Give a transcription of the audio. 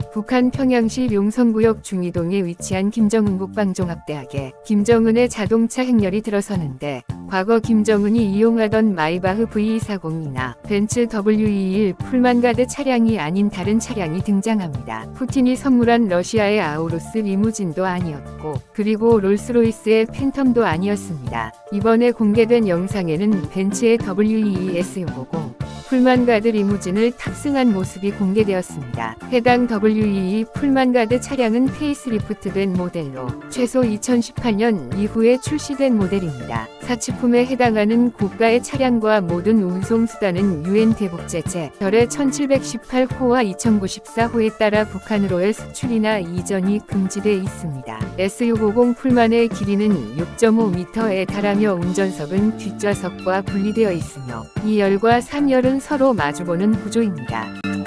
북한 평양시 용성구역 중이동에 위치한 김정은 국방종합대학에 김정은의 자동차 행렬이 들어서는데 과거 김정은이 이용하던 마이바흐 V240이나 벤츠 W221 풀만가드 차량이 아닌 다른 차량이 등장합니다. 푸틴이 선물한 러시아의 아우루스 리무진도 아니었고 그리고 롤스로이스의 팬텀도 아니었습니다. 이번에 공개된 영상에는 벤츠의 W22 S650 풀만가드 리무진을 탑승한 모습이 공개되었습니다. 해당 W22 풀만가드 차량은 페이스리프트된 모델로 최소 2018년 이후에 출시된 모델입니다. 사치품에 해당하는 고가의 차량과 모든 운송수단은 UN 대북제재 결의 1718호와 2094호에 따라 북한으로의 수출이나 이전이 금지돼 있습니다. S650 풀만의 길이는 6.5m에 달하며 운전석은 뒷좌석과 분리되어 있으며 2열과 3열은 서로 마주보는 구조입니다.